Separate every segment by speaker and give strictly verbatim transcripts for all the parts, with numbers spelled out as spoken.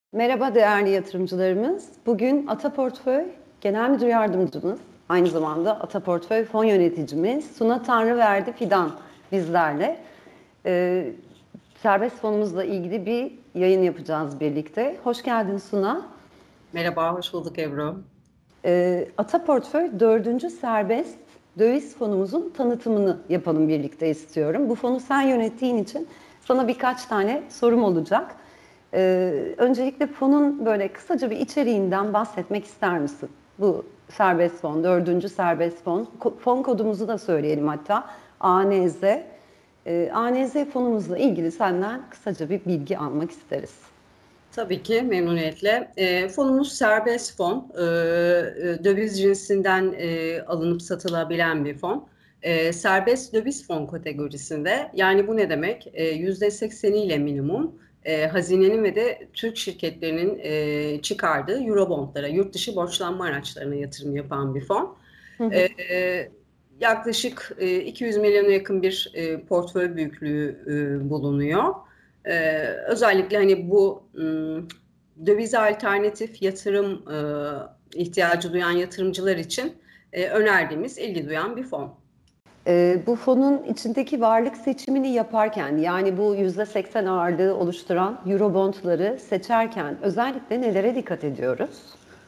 Speaker 1: Merhaba değerli yatırımcılarımız. Bugün Ata Portföy Genel Müdür Yardımcımız, aynı zamanda Ata Portföy Fon Yöneticimiz Suna Tanrıverdi Fidan bizlerle. Ee, serbest fonumuzla ilgili bir yayın yapacağız birlikte. Hoş geldin Suna.
Speaker 2: Merhaba, hoş bulduk Ebru.
Speaker 1: Ee, Ata Portföy dördüncü serbest döviz fonumuzun tanıtımını yapalım birlikte istiyorum. Bu fonu sen yönettiğin için sana birkaç tane sorum olacak. Ee, öncelikle fonun böyle kısaca bir içeriğinden bahsetmek ister misin? Bu serbest fon, dördüncü serbest fon. Ko- fon kodumuzu da söyleyelim hatta. A N Z. Ee, A N Z fonumuzla ilgili senden kısaca bir bilgi almak isteriz.
Speaker 2: Tabii ki memnuniyetle. E, fonumuz serbest fon, e, e, döviz cinsinden e, alınıp satılabilen bir fon. E, serbest döviz fon kategorisinde, yani bu ne demek? E, yüzde sekseniyle minimum e, hazinenin ve de Türk şirketlerinin e, çıkardığı Eurobondlara, yurt dışı borçlanma araçlarına yatırım yapan bir fon.
Speaker 1: Hı hı.
Speaker 2: E, e, yaklaşık e, iki yüz milyona yakın bir e, portföy büyüklüğü e, bulunuyor. Ee, özellikle hani bu ım, dövize alternatif yatırım e, ihtiyacı duyan yatırımcılar için e, önerdiğimiz, ilgi duyan bir fon.
Speaker 1: Ee, bu fonun içindeki varlık seçimini yaparken, yani bu yüzde seksen ağırlığı oluşturan Eurobondları seçerken özellikle nelere dikkat ediyoruz?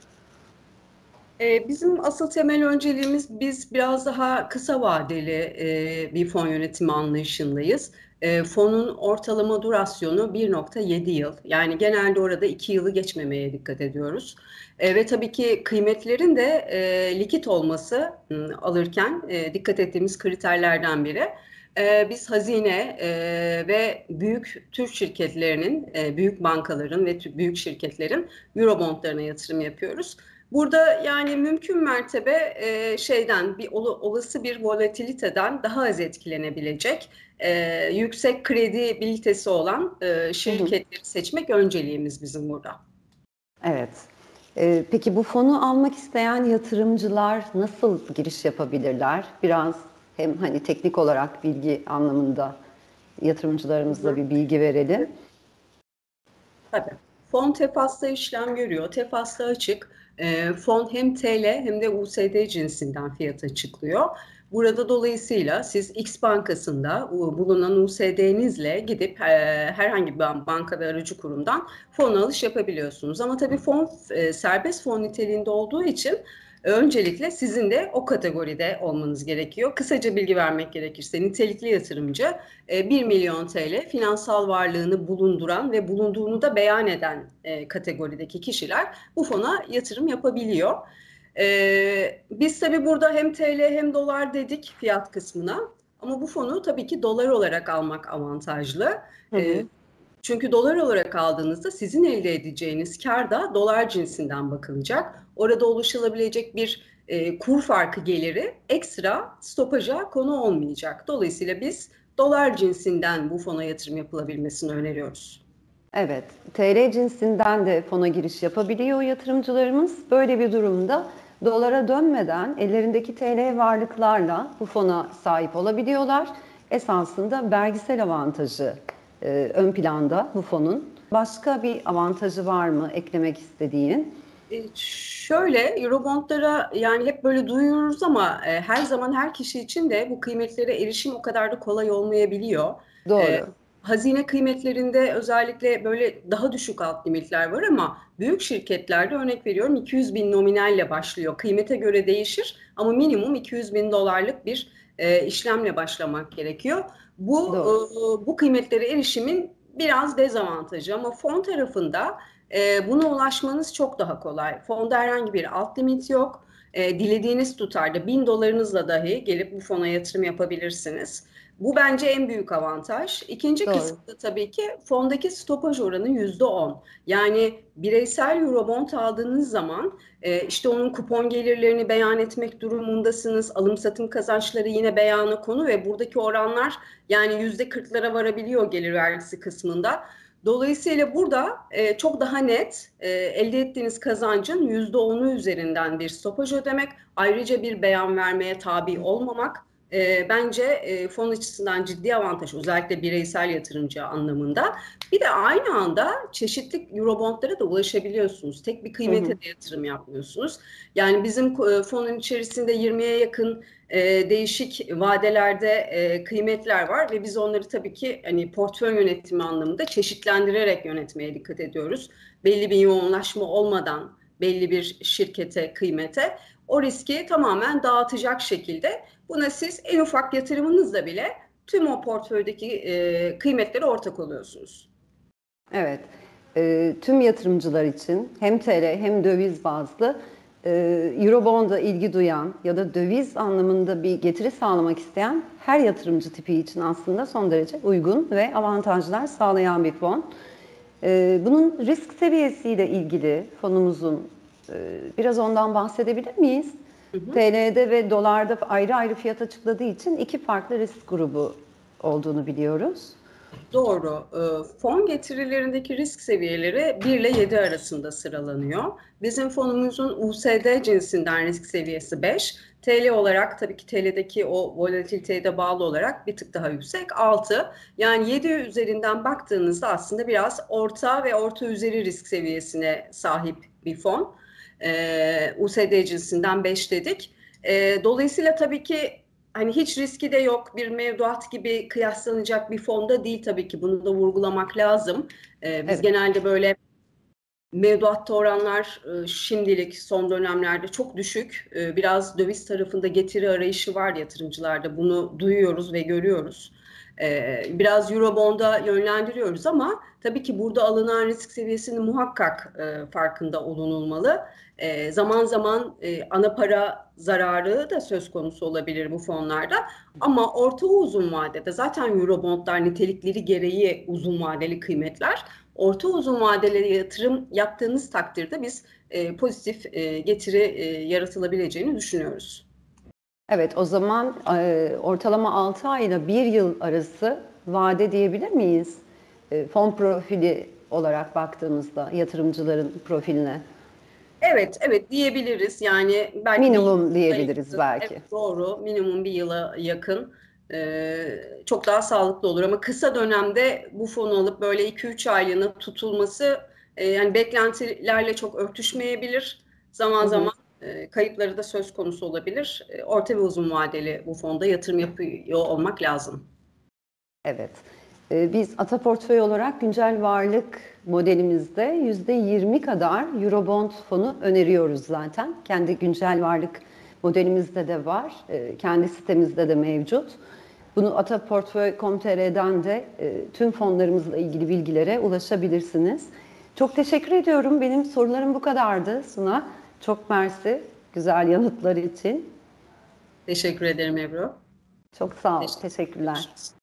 Speaker 2: Ee, bizim asıl temel önceliğimiz, biz biraz daha kısa vadeli e, bir fon yönetimi anlayışındayız. E, fonun ortalama durasyonu bir nokta yedi yıl. Yani genelde orada iki yılı geçmemeye dikkat ediyoruz. E, ve tabii ki kıymetlerin de e, likit olması m, alırken e, dikkat ettiğimiz kriterlerden biri. E, biz hazine e, ve büyük Türk şirketlerinin, e, büyük bankaların ve tü- büyük şirketlerin Eurobondlarına yatırım yapıyoruz. Burada yani mümkün mertebe e, şeyden bir ol, olası bir volatiliteden daha az etkilenebilecek e, yüksek kredibilitesi olan e,
Speaker 1: Hı hı.
Speaker 2: şirketleri seçmek önceliğimiz bizim burada.
Speaker 1: Evet. Ee, peki bu fonu almak isteyen yatırımcılar nasıl giriş yapabilirler? Biraz hem hani teknik olarak bilgi anlamında
Speaker 2: Hı
Speaker 1: yatırımcılarımıza
Speaker 2: hı.
Speaker 1: bir bilgi verelim.
Speaker 2: Tabii. Fon TEFAS'ta işlem görüyor. TEFAS'ta açık. E, fon hem T L hem de U S D cinsinden fiyat açıklıyor. Burada dolayısıyla siz X bankasında u- bulunan U S D'nizle gidip e, herhangi bir ban- banka ve aracı kurumdan fon alış yapabiliyorsunuz. Ama tabii fon e, serbest fon niteliğinde olduğu için öncelikle sizin de o kategoride olmanız gerekiyor. Kısaca bilgi vermek gerekirse, nitelikli yatırımcı e, bir milyon T L finansal varlığını bulunduran ve bulunduğunu da beyan eden e, kategorideki kişiler bu fona yatırım yapabiliyor. E, biz tabii burada hem T L hem dolar dedik fiyat kısmına, ama bu fonu tabii ki dolar olarak almak avantajlı.
Speaker 1: Hı
Speaker 2: E,
Speaker 1: hı.
Speaker 2: çünkü dolar olarak aldığınızda sizin elde edeceğiniz kar da dolar cinsinden bakılacak. Orada oluşabilecek bir e, kur farkı geliri ekstra stopaja konu olmayacak. Dolayısıyla biz dolar cinsinden bu fona yatırım yapılabilmesini öneriyoruz.
Speaker 1: Evet, T L cinsinden de fona giriş yapabiliyor yatırımcılarımız. Böyle bir durumda dolara dönmeden ellerindeki T L varlıklarla bu fona sahip olabiliyorlar. Esasında vergisel avantajı e, ön planda bu fonun. Başka bir avantajı var mı eklemek istediğin?
Speaker 2: E, şöyle Eurobondlara yani hep böyle duyuyoruz ama e, her zaman her kişi için de bu kıymetlere erişim o kadar da kolay olmayabiliyor. E,
Speaker 1: Doğru.
Speaker 2: hazine kıymetlerinde özellikle böyle daha düşük alt limitler var, ama büyük şirketlerde örnek veriyorum iki yüz bin nominalle başlıyor. Kıymete göre değişir ama minimum iki yüz bin dolarlık bir e, işlemle başlamak gerekiyor. Bu
Speaker 1: Doğru.
Speaker 2: e, bu kıymetlere erişimin biraz dezavantajı, ama fon tarafında e, buna ulaşmanız çok daha kolay. Fonda herhangi bir alt limit yok. E, dilediğiniz tutarda bin dolarınızla dahi gelip bu fona yatırım yapabilirsiniz. Bu bence en büyük avantaj. İkinci
Speaker 1: Doğru.
Speaker 2: kısmı da tabii ki fondaki stopaj oranı yüzde on. Yani bireysel Eurobond aldığınız zaman e, işte onun kupon gelirlerini beyan etmek durumundasınız. Alım satım kazançları yine beyana konu ve buradaki oranlar yani yüzde kırklara varabiliyor gelir vergisi kısmında. Dolayısıyla burada e, çok daha net e, elde ettiğiniz kazancın yüzde onu üzerinden bir stopaj ödemek, ayrıca bir beyan vermeye tabi olmamak e, bence e, fon açısından ciddi avantaj, özellikle bireysel yatırımcı anlamında. Bir de aynı anda çeşitli Eurobondlara da ulaşabiliyorsunuz. Tek bir
Speaker 1: Hı
Speaker 2: kıymete
Speaker 1: hı.
Speaker 2: de yatırım yapmıyorsunuz. Yani bizim e, fonun içerisinde yirmiye yakın e, değişik vadelerde e, kıymetler var ve biz onları tabii ki hani portföy yönetimi anlamında çeşitlendirerek yönetmeye dikkat ediyoruz. Belli bir yoğunlaşma olmadan belli bir şirkete, kıymete o riski tamamen dağıtacak şekilde buna siz en ufak yatırımınızla bile tüm o portföydeki e, kıymetlere ortak oluyorsunuz.
Speaker 1: Evet, e, tüm yatırımcılar için hem T L hem döviz bazlı e, Eurobond'a ilgi duyan ya da döviz anlamında bir getiri sağlamak isteyen her yatırımcı tipi için aslında son derece uygun ve avantajlar sağlayan bir fon. E, bunun risk seviyesiyle ilgili fonumuzun e, biraz ondan bahsedebilir miyiz?
Speaker 2: Hı hı.
Speaker 1: T L'de ve dolarda ayrı ayrı fiyat açıkladığı için iki farklı risk grubu olduğunu biliyoruz.
Speaker 2: Doğru. Ee, Fon getirilerindeki risk seviyeleri bir ile yedi arasında sıralanıyor. Bizim fonumuzun U S D cinsinden risk seviyesi beş. T L olarak tabii ki T L'deki o volatiliteye de bağlı olarak bir tık daha yüksek altı. Yani yedi üzerinden baktığınızda aslında biraz orta ve orta üzeri risk seviyesine sahip bir fon. Ee, U S D cinsinden beş dedik. Ee, dolayısıyla tabii ki hani hiç riski de yok, bir mevduat gibi kıyaslanacak bir fonda değil tabii ki, bunu da vurgulamak lazım. Ee, biz
Speaker 1: Evet.
Speaker 2: genelde böyle mevduatta oranlar e, şimdilik son dönemlerde çok düşük. E, biraz döviz tarafında getiri arayışı var yatırımcılarda. Bunu duyuyoruz ve görüyoruz. E, biraz Eurobond'a yönlendiriyoruz ama tabii ki burada alınan risk seviyesinin muhakkak e, farkında olunulmalı. E, zaman zaman e, ana para zararı da söz konusu olabilir bu fonlarda. Ama orta uzun vadede zaten Eurobond'lar nitelikleri gereği uzun vadeli kıymetler. Orta uzun vadeli yatırım yaptığınız takdirde biz e, pozitif e, getiri e, yaratılabileceğini düşünüyoruz.
Speaker 1: Evet, o zaman e, ortalama altı ay ile bir yıl arası vade diyebilir miyiz? E, fon profili olarak baktığımızda yatırımcıların profiline.
Speaker 2: Evet, evet diyebiliriz. Yani belki bir
Speaker 1: Minimum
Speaker 2: yıla
Speaker 1: diyebiliriz
Speaker 2: yakın. Evet,
Speaker 1: belki.
Speaker 2: doğru. Minimum bir yıla yakın. Ee, çok daha sağlıklı olur. Ama kısa dönemde bu fonu alıp böyle iki üç aylığına tutulması e, yani beklentilerle çok örtüşmeyebilir.
Speaker 1: Hı
Speaker 2: Zaman
Speaker 1: hı.
Speaker 2: zaman e, kayıpları da söz konusu olabilir. E, orta ve uzun vadeli bu fonda yatırım yapıyor olmak lazım.
Speaker 1: Evet. E, biz Ata Portföy olarak güncel varlık modelimizde yüzde yirmi kadar Eurobond fonu öneriyoruz zaten. Kendi güncel varlık modelimizde de var. E, kendi sitemizde de mevcut. Bunu ataportföy nokta com nokta tr'den de e, tüm fonlarımızla ilgili bilgilere ulaşabilirsiniz. Çok teşekkür ediyorum. Benim sorularım bu kadardı Suna. Çok mersi güzel yanıtlar için.
Speaker 2: Teşekkür ederim Ebru.
Speaker 1: Çok sağ ol.
Speaker 2: Teşekkür
Speaker 1: Teşekkürler.
Speaker 2: ederim.